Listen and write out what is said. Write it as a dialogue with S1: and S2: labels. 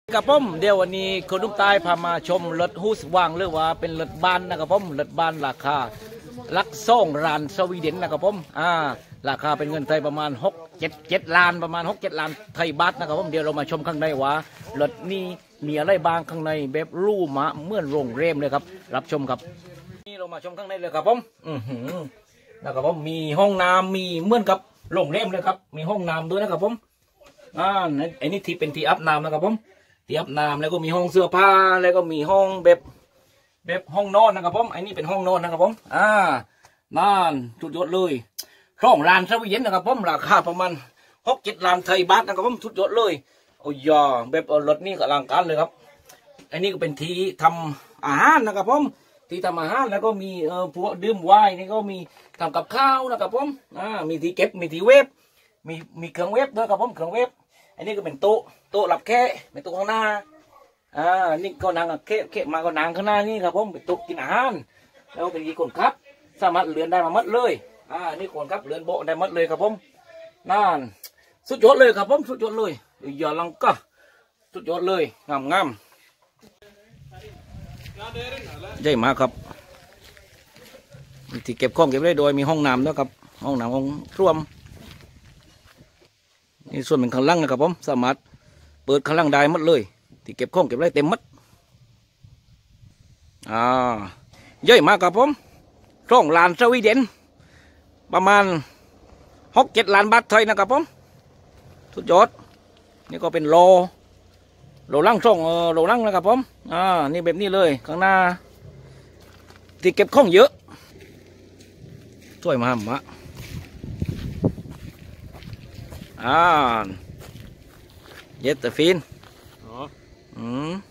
S1: กับผมเดี๋ยววันนี้คนทุกตายพามาชมรถฮูสว่างหรือว่าเป็นรถบ้านนะครับผมรถบ้านราคาลัก2 ล้านสวีเดนนะครับผมราคาเป็นเงินไทยประมาณ6-7 ล้านประมาณ6-7 ล้านไทยบาทนะครับผมเดี๋ยวเรามาชมข้างในว่ารถนี้มีอะไรบ้างข้างในแบบรูมะเหมือนโรงแรมเลยครับรับชมครับนี่เรามาชมข้างในเลยครับผมนะครับผมมีห้องน้ำมีเหมือนกับโรงแรมเลยครับมีห้องน้ำด้วยนะครับผมไอ้นี่ที่เป็นที่อาบน้ำนะครับผมที่อาบน้ำแล้วก็มีห้องเสื้อผ้าแล้วก็มีห้องแบบห้องนอนนะครับผมไอ้นี่เป็นห้องนอนนะครับผมนั่นจุดยอดเลย2 ล้านสวีเดนนะครับผมราคาประมาณ6-7 ล้านไทยบาทนะครับผมสุดยอดเลยโอ้ยแบบรถนี่ก็อลังการเลยครับไอ้นี่ก็เป็นที่ทำอาหารนะครับผมที่ทำอาหารแล้วก็มีพวกดื่มไวน์นี่ก็มีทำกับข้าวนะครับผมมีที่เก็บมีที่เวฟมีเครื่องเวฟด้วยครับผมเครื่องเวฟอันนี้ก็เป็นโต๊ะหลับแค่เป็นโต๊ะข้างหน้านี่ก็นั่งแค่มาก็นั่งข้างหน้านี่ครับผมเป็นโต๊ะกินอาหารแล้วเป็นกี่คนครับสามารถเลื่อนได้มามัดเลยนี่คนครับเลื่อนโบได้มัดเลยครับผมนั่นสุดยอดเลยครับผมสุดยอดเลยอย่าลังก็สุดยอดเลยงามใหญ่มากครับมีที่เก็บของเก็บได้โดยมีห้องน้ำด้วยครับห้องน้ำห้องร่วมนี่ส่วนเป็นข้างล่างนะครับผมสามารถเปิดข้างล่างได้หมดเลยที่เก็บของเก็บได้เต็มหมดใหญ่มากครับผม2 ล้านสวีเดนประมาณ6-7 ล้านบาทไทยนะครับผมสุดยอดนี่ก็เป็นโลล่างโลล่างนะครับผมนี่แบบนี้เลยข้างหน้าที่เก็บของเยอะสวยมากเย็ดแต่ฟิน